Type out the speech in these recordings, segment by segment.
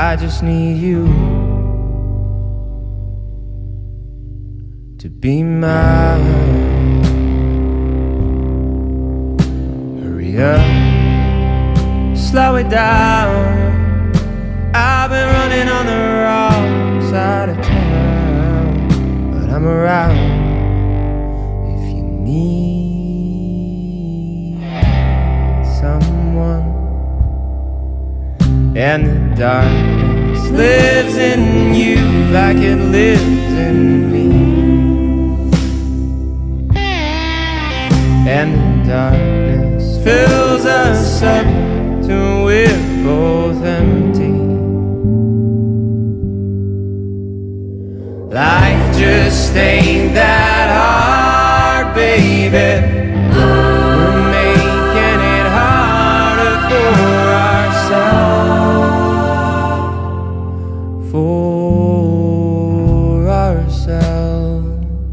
I just need you to be mine. Hurry up, slow it down. I've been running on the wrong side of town, but I'm around if you need someone. And the darkness lives in you like it lives in me. And the darkness fills us up till we're both empty. Life just ain't that hard, baby. We're making it harder for ourselves. For ourselves.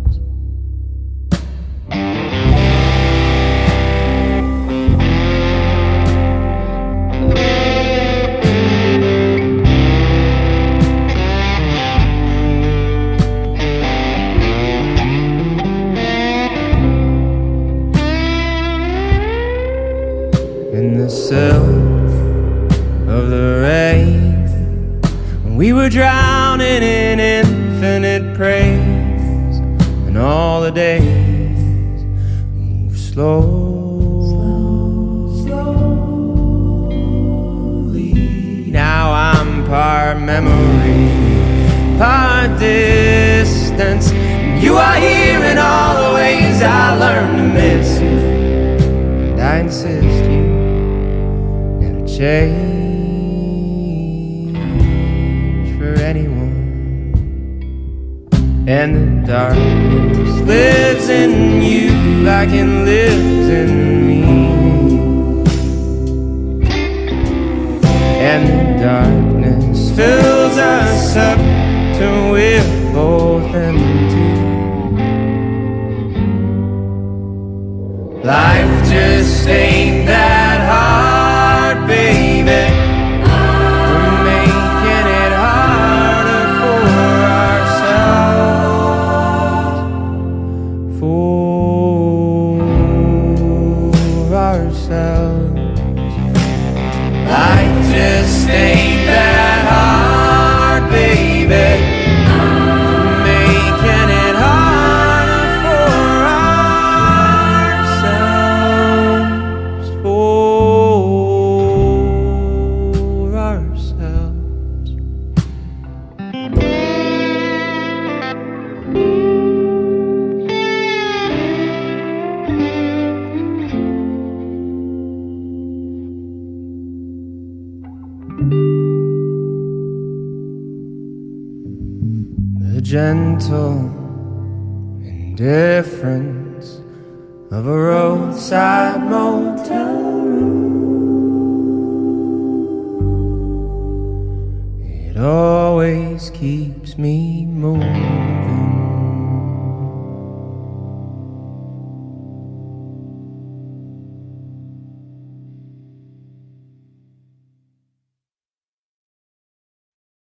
In the silk of the rain, when we were drowning in infinite praise, and all the days move slowly. Now I'm part memory, part distance. You are here in all the ways I learned to miss you, and I insist you change for anyone. And the darkness lives in you like it lives in me. And the darkness fills us up till we're both empty. Life just ain't that hard, baby. We're making it harder for ourselves. For ourselves. Life just ain't that hard, baby. We're making it harder for ourselves. For ourselves. The gentle indifference of a roadside motel room, it always keeps me moving.